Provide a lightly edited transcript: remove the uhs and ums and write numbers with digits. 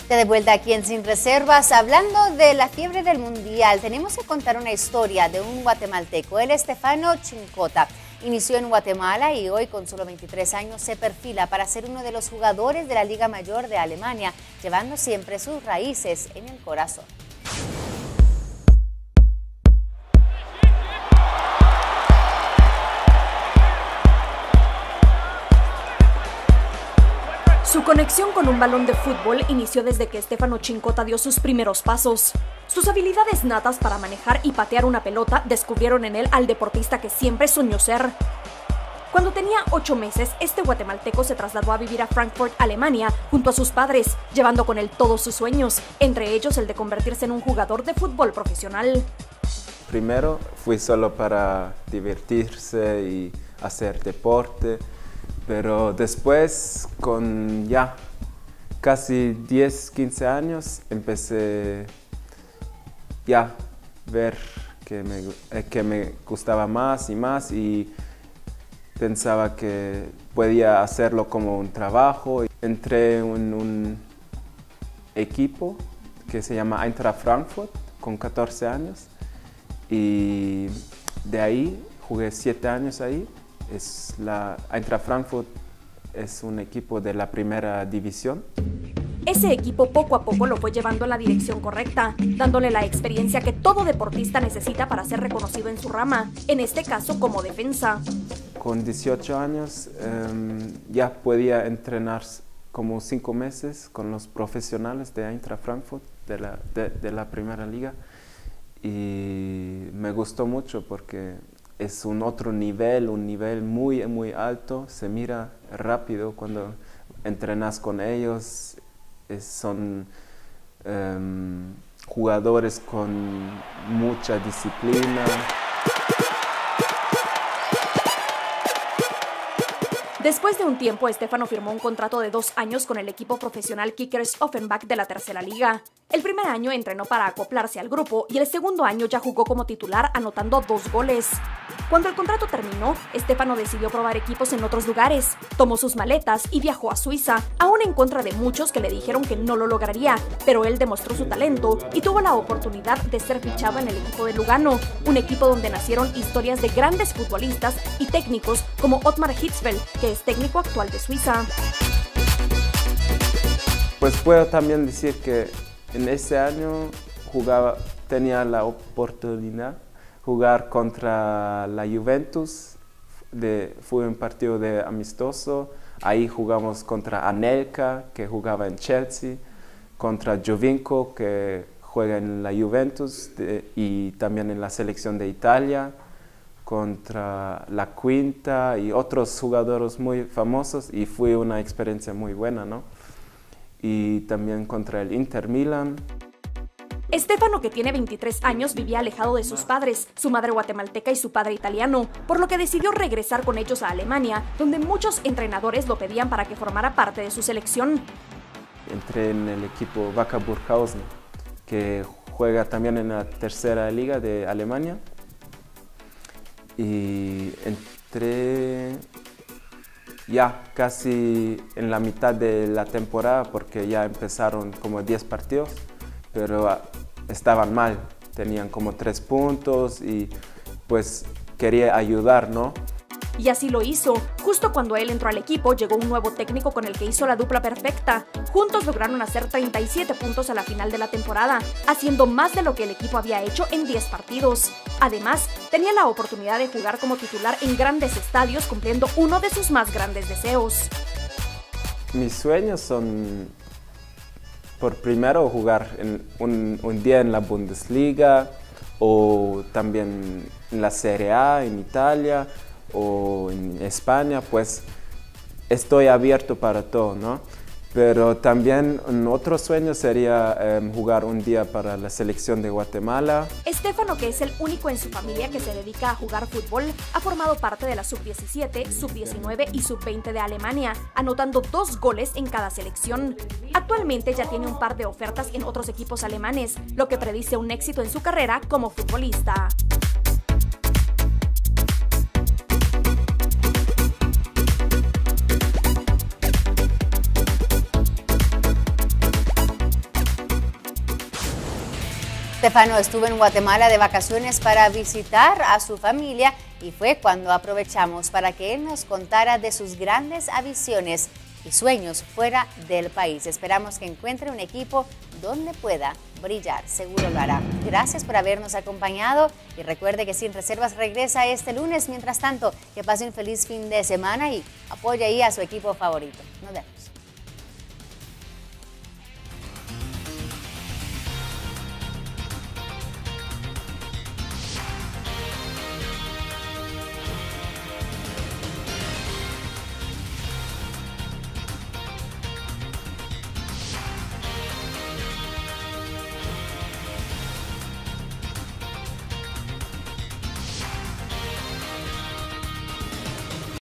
De vuelta aquí en Sin Reservas, hablando de la fiebre del Mundial, tenemos que contar una historia de un guatemalteco, el Estefano Chincota. Inició en Guatemala y hoy con solo 23 años se perfila para ser uno de los jugadores de la Liga Mayor de Alemania, llevando siempre sus raíces en el corazón. Su conexión con un balón de fútbol inició desde que Estefano Chincota dio sus primeros pasos. Sus habilidades natas para manejar y patear una pelota descubrieron en él al deportista que siempre soñó ser. Cuando tenía 8 meses, este guatemalteco se trasladó a vivir a Frankfurt, Alemania, junto a sus padres, llevando con él todos sus sueños, entre ellos el de convertirse en un jugador de fútbol profesional. Primero fui solo para divertirse y hacer deporte. Pero después, con ya casi 10, 15 años, empecé ya a ver que me gustaba más y pensaba que podía hacerlo como un trabajo. Entré en un equipo que se llama Eintracht Frankfurt con 14 años y de ahí jugué 7 años ahí. Eintracht Frankfurt es un equipo de la primera división. Ese equipo poco a poco lo fue llevando en la dirección correcta, dándole la experiencia que todo deportista necesita para ser reconocido en su rama, en este caso como defensa. Con 18 años ya podía entrenar como 5 meses con los profesionales de Eintracht Frankfurt, de la primera liga, y me gustó mucho porque es un otro nivel, un nivel muy, muy alto, se mira rápido cuando entrenas con ellos, son jugadores con mucha disciplina. Después de un tiempo, Estefano firmó un contrato de 2 años con el equipo profesional Kickers Offenbach de la tercera liga. El primer año entrenó para acoplarse al grupo y el segundo año ya jugó como titular anotando 2 goles. Cuando el contrato terminó, Estefano decidió probar equipos en otros lugares, tomó sus maletas y viajó a Suiza, aún en contra de muchos que le dijeron que no lo lograría, pero él demostró su talento y tuvo la oportunidad de ser fichado en el equipo de Lugano, un equipo donde nacieron historias de grandes futbolistas y técnicos como Ottmar Hitzfeld, que es técnico actual de Suiza. Pues puedo también decir que en ese año tenía la oportunidad de jugar contra la Juventus, fue un partido de amistoso, ahí jugamos contra Anelka, que jugaba en Chelsea, contra Giovinco, que juega en la Juventus y también en la selección de Italia, contra La Quinta y otros jugadores muy famosos, y fue una experiencia muy buena, ¿no? Y también contra el Inter Milan. Estefano, que tiene 23 años, vivía alejado de sus padres, su madre guatemalteca y su padre italiano, por lo que decidió regresar con ellos a Alemania, donde muchos entrenadores lo pedían para que formara parte de su selección. Entré en el equipo Wacker Burghausen, que juega también en la tercera liga de Alemania, y entré ya casi en la mitad de la temporada porque ya empezaron como 10 partidos, pero estaban mal, tenían como 3 puntos y pues quería ayudar, ¿no? Y así lo hizo. Justo cuando él entró al equipo, llegó un nuevo técnico con el que hizo la dupla perfecta. Juntos lograron hacer 37 puntos a la final de la temporada, haciendo más de lo que el equipo había hecho en 10 partidos. Además, tenía la oportunidad de jugar como titular en grandes estadios, cumpliendo uno de sus más grandes deseos. Mis sueños son, por primero, jugar un día en la Bundesliga o también en la Serie A en Italia o en España. Pues estoy abierto para todo, ¿no? Pero también otro sueño sería jugar un día para la selección de Guatemala. Estefano, que es el único en su familia que se dedica a jugar fútbol, ha formado parte de la sub-17, sub-19 y sub-20 de Alemania, anotando 2 goles en cada selección. Actualmente ya tiene un par de ofertas en otros equipos alemanes, lo que predice un éxito en su carrera como futbolista. Stefano estuvo en Guatemala de vacaciones para visitar a su familia y fue cuando aprovechamos para que él nos contara de sus grandes ambiciones y sueños fuera del país. Esperamos que encuentre un equipo donde pueda brillar, seguro lo hará. Gracias por habernos acompañado y recuerde que Sin Reservas regresa este lunes. Mientras tanto, que pase un feliz fin de semana y apoye ahí a su equipo favorito. Nos vemos.